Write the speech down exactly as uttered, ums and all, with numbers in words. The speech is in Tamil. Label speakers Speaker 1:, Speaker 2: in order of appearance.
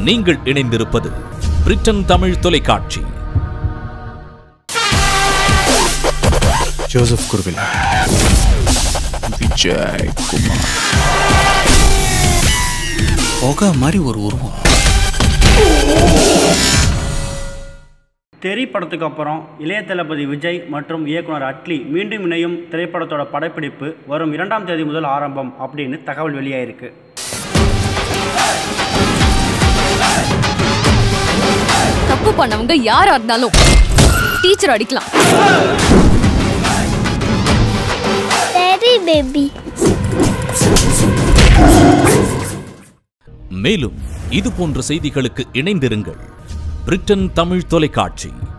Speaker 1: நீங்கள் இணைந்திருப்பது பிரிட்டன் தமிழ் தொலைக்காட்சி.
Speaker 2: ஜோசப் குருவிலா, விஜய் குமார், போக மாதிரி ஒரு உருவம்.
Speaker 3: தெரி படத்துக்கு அப்புறம் இளைய தளபதி விஜய் மற்றும் இயக்குனர் அட்லி மீண்டும் இணையும் திரைப்படத்தோட படப்பிடிப்பு வரும் இரண்டாம் தேதி முதல் ஆரம்பம் அப்படின்னு தகவல் வெளியாயிருக்கு.
Speaker 4: தப்பு பண்ணவங்க யாரா இருந்தாலும் டீச்சர் அடிக்கலாம்.
Speaker 1: மேலும் இது போன்ற செய்திகளுக்கு இணைந்திருங்கள் பிரிட்டன் தமிழ் தொலைக்காட்சி.